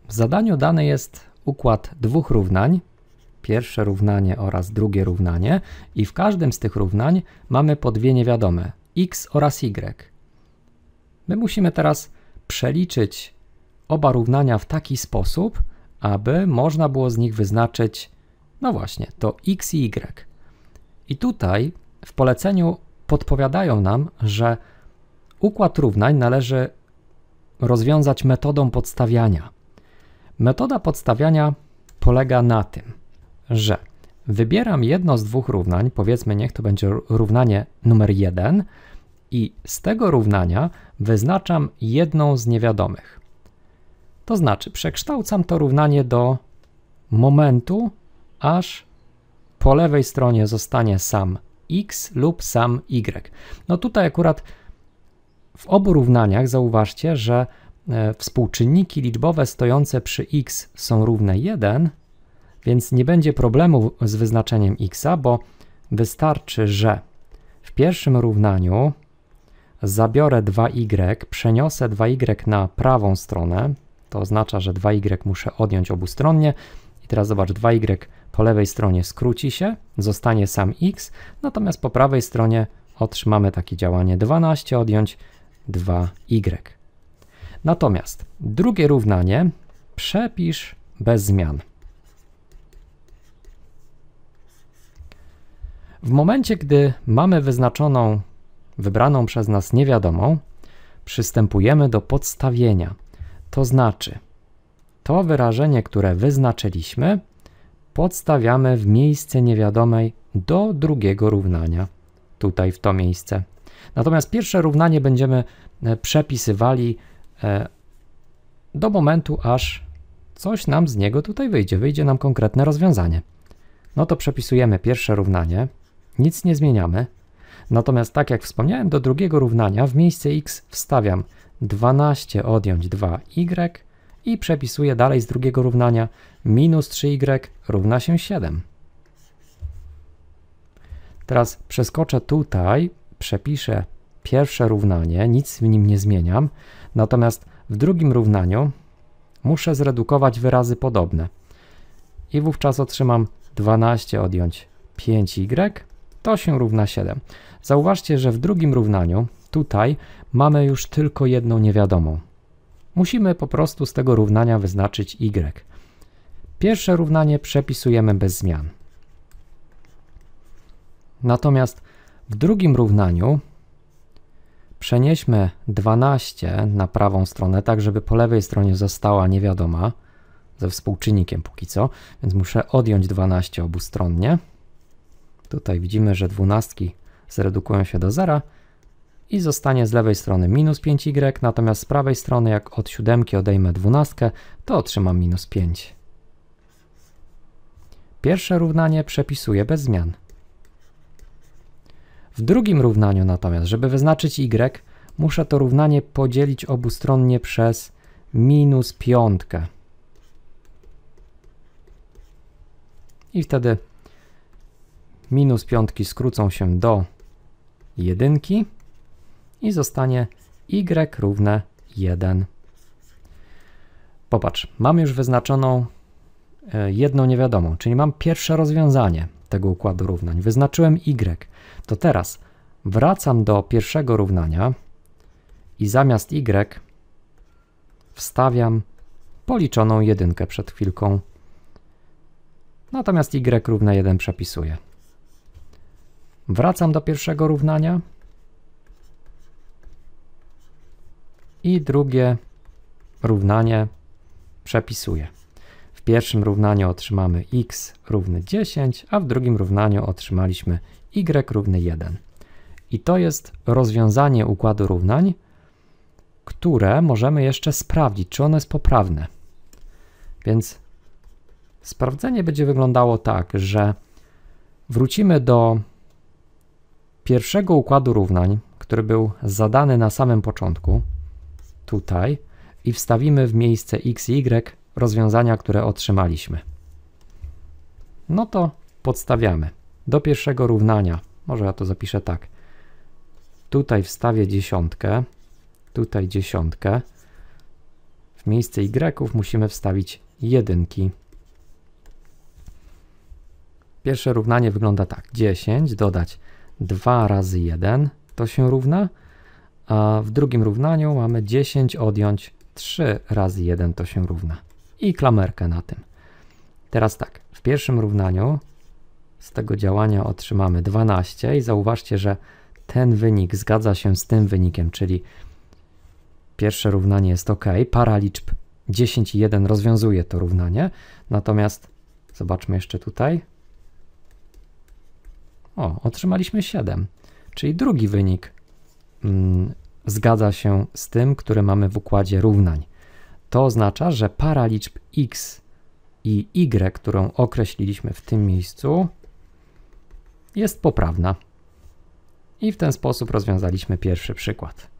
W zadaniu dany jest układ dwóch równań, pierwsze równanie oraz drugie równanie i w każdym z tych równań mamy po dwie niewiadome, x oraz y. My musimy teraz przeliczyć oba równania w taki sposób, aby można było z nich wyznaczyć, no właśnie, to x i y. I tutaj w poleceniu podpowiadają nam, że układ równań należy rozwiązać metodą podstawiania. Metoda podstawiania polega na tym, że wybieram jedno z dwóch równań, powiedzmy niech to będzie równanie numer 1 i z tego równania wyznaczam jedną z niewiadomych. To znaczy przekształcam to równanie do momentu, aż po lewej stronie zostanie sam x lub sam y. No tutaj akurat w obu równaniach zauważcie, że współczynniki liczbowe stojące przy x są równe 1, więc nie będzie problemu z wyznaczeniem x, bo wystarczy, że w pierwszym równaniu zabiorę 2y, przeniosę 2y na prawą stronę, to oznacza, że 2y muszę odjąć obustronnie i teraz zobacz, 2y po lewej stronie skróci się, zostanie sam x, natomiast po prawej stronie otrzymamy takie działanie 12 odjąć 2y. Natomiast drugie równanie przepisz bez zmian. W momencie, gdy mamy wybraną przez nas niewiadomą, przystępujemy do podstawienia. To znaczy, to wyrażenie, które wyznaczyliśmy, podstawiamy w miejsce niewiadomej do drugiego równania, tutaj w to miejsce. Natomiast pierwsze równanie będziemy przepisywali do momentu, aż coś nam z niego tutaj wyjdzie nam konkretne rozwiązanie. No to przepisujemy pierwsze równanie, nic nie zmieniamy, natomiast tak jak wspomniałem, do drugiego równania w miejsce x wstawiam 12 odjąć 2y i przepisuję dalej z drugiego równania minus 3y równa się 7. Teraz przeskoczę tutaj, przepiszę pierwsze równanie, nic w nim nie zmieniam, natomiast w drugim równaniu muszę zredukować wyrazy podobne i wówczas otrzymam 12 odjąć 5y, to się równa 7. Zauważcie, że w drugim równaniu tutaj mamy już tylko jedną niewiadomą. Musimy po prostu z tego równania wyznaczyć y. Pierwsze równanie przepisujemy bez zmian. Natomiast w drugim równaniu przenieśmy 12 na prawą stronę, tak żeby po lewej stronie została niewiadoma ze współczynnikiem póki co, więc muszę odjąć 12 obustronnie. Tutaj widzimy, że dwunastki zredukują się do zera i zostanie z lewej strony minus 5y, natomiast z prawej strony jak od 7 odejmę 12, to otrzymam minus 5. Pierwsze równanie przepisuję bez zmian. W drugim równaniu natomiast, żeby wyznaczyć y, muszę to równanie podzielić obustronnie przez minus 5. I wtedy minus 5 skrócą się do 1 i zostanie y równe 1. Popatrz, mam już wyznaczoną jedną niewiadomą, czyli mam pierwsze rozwiązanie tego układu równań. Wyznaczyłem y. To teraz wracam do pierwszego równania i zamiast y wstawiam policzoną 1 przed chwilką. Natomiast y równe 1 przepisuję. Wracam do pierwszego równania i drugie równanie przepisuję. W pierwszym równaniu otrzymamy x równy 10, a w drugim równaniu otrzymaliśmy y równy 1. I to jest rozwiązanie układu równań, które możemy jeszcze sprawdzić, czy ono jest poprawne. Więc sprawdzenie będzie wyglądało tak, że wrócimy do pierwszego układu równań, który był zadany na samym początku, tutaj, i wstawimy w miejsce x i y rozwiązania, które otrzymaliśmy. No to podstawiamy. Do pierwszego równania, może ja to zapiszę tak, tutaj wstawię 10, tutaj 10, W miejsce y musimy wstawić jedynki. Pierwsze równanie wygląda tak. 10 dodać 2 razy 1 to się równa, a w drugim równaniu mamy 10 odjąć 3 razy 1 to się równa. I klamerkę na tym. Teraz tak, w pierwszym równaniu z tego działania otrzymamy 12 i zauważcie, że ten wynik zgadza się z tym wynikiem, czyli pierwsze równanie jest ok. Para liczb 10 i 1 rozwiązuje to równanie. Natomiast zobaczmy jeszcze tutaj. O, otrzymaliśmy 7, czyli drugi wynik zgadza się z tym, który mamy w układzie równań. To oznacza, że para liczb x i y, którą określiliśmy w tym miejscu, jest poprawna. I w ten sposób rozwiązaliśmy pierwszy przykład.